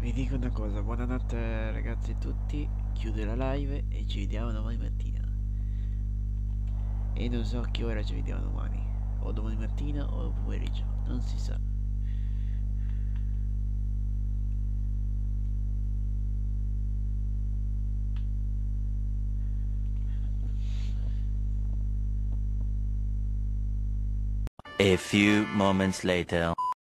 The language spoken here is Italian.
Vi dico una cosa, buonanotte ragazzi tutti, chiudo la live e ci vediamo domani mattina. E non so a che ora ci vediamo domani, o domani mattina o pomeriggio, non si sa. A few moments later.